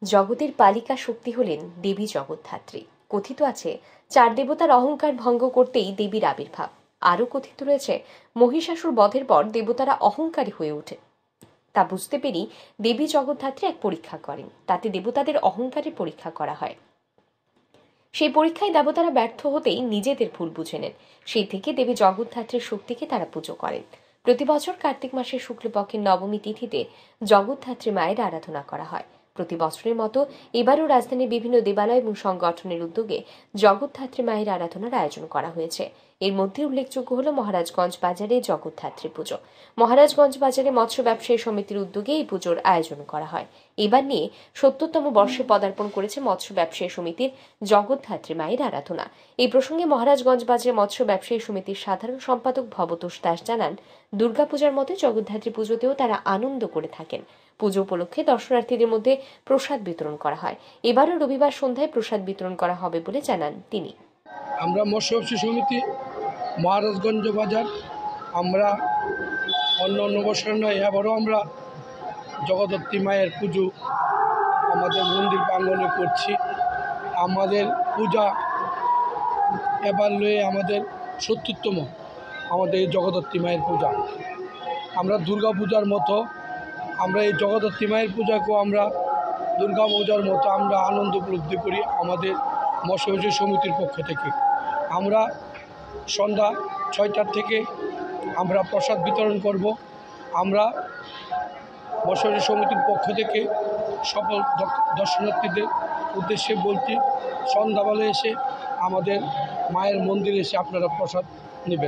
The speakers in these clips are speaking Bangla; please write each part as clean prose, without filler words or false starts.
জগতের পালিকা শক্তি হলেন দেবী জগদ্ধাত্রী। কথিত আছে, 4 দেবতার অহংকার ভঙ্গ করতেই দেবীর আবির্ভাব। আরও কথিত রয়েছে, মহিষাসুর বধের পর দেবতারা অহংকারী হয়ে ওঠে। তা বুঝতে পেরে দেবী জগদ্ধাত্রী এক পরীক্ষা করেন। তাতে দেবতাদের অহংকারের পরীক্ষা করা হয়। সেই পরীক্ষায় দেবতারা ব্যর্থ হতেই নিজেদের ভুল বুঝে নেন। সেই থেকে দেবী জগদ্ধাত্রীর শক্তিকে তারা পুজো করেন। প্রতি বছর কার্তিক মাসের শুক্লপক্ষের নবমী তিথিতে জগদ্ধাত্রী মায়ের আরাধনা করা হয়। প্রতি বছরের মতো এবারও রাজধানীর বিভিন্ন দেবালয় এবং সংগঠনের উদ্যোগে জগদ্ধাত্রী মায়ের আরাধনার আয়োজন করা হয়েছে। এর মধ্যে উল্লেখযোগ্য হল মহারাজগঞ্জ বাজারে জগদ্ধাত্রী পুজো। মহারাজগঞ্জ বাজারে মৎস্য ব্যবসায়ী সমিতির উদ্যোগে এই পুজোর আয়োজন করা হয়। এবার নিয়ে 70তম বর্ষে পদার্পণ করেছে মৎস্য ব্যবসায়ী সমিতির জগদ্ধাত্রী মায়ের আরাধনা। এই প্রসঙ্গে মহারাজগঞ্জ বাজারে মৎস্য ব্যবসায়ী সমিতির সাধারণ সম্পাদক ভবতোষ দাস জানান, দুর্গাপূজার মতো জগদ্ধাত্রী পুজোতেও তারা আনন্দ করে থাকেন। পুজো উপলক্ষে দর্শনার্থীদের মধ্যে প্রসাদ বিতরণ করা হয়। এবারও রবিবার সন্ধ্যায় প্রসাদ বিতরণ করা হবে বলে জানান তিনি। আমরা মৎস্য ব্যবসায়ী সমিতি মহারাজগঞ্জ বাজার, আমরা অন্য বছর নয়, এবারও আমরা জগদ্ধাত্রী মায়ের পুজো আমাদের মন্দির প্রাঙ্গণে করছি। আমাদের পূজা এবার লয়ে আমাদের 70তম আমাদের এই জগদ্ধাত্রী মায়ের পূজা। আমরা দুর্গা পূজার মতো আমরা এই জগদ্ধাত্রী মায়ের পূজাকেও আমরা দুর্গা পূজার মতো আমরা আনন্দ উপলব্ধি করি। আমাদের মৎস্য ব্যবসায়ী সমিতির পক্ষ থেকে আমরা সন্ধ্যা 6টার থেকে আমরা প্রসাদ বিতরণ করব। আমরা মৎস্য ব্যবসায়ী সমিতির পক্ষ থেকে সকল দর্শনার্থীদের উদ্দেশ্যে বলছি, সন্ধ্যাবেলা এসে আমাদের মায়ের মন্দিরে এসে আপনারা প্রসাদ নেবেন।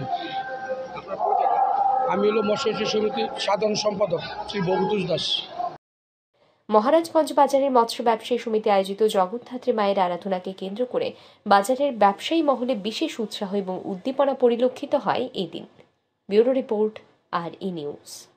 আমি হলো মৎস্য ব্যবসায়ী সমিতির সাধারণ সম্পাদক শ্রী ভবতোষ দাস। মহারাজগঞ্জ বাজারের মৎস্য ব্যবসায়ী সমিতি আয়োজিত জগদ্ধাত্রী মায়ের আরাধনাকে কেন্দ্র করে বাজারের ব্যবসায়ী মহলে বিশেষ উৎসাহ এবং উদ্দীপনা পরিলক্ষিত হয় এই দিন। Bureau report, RE news.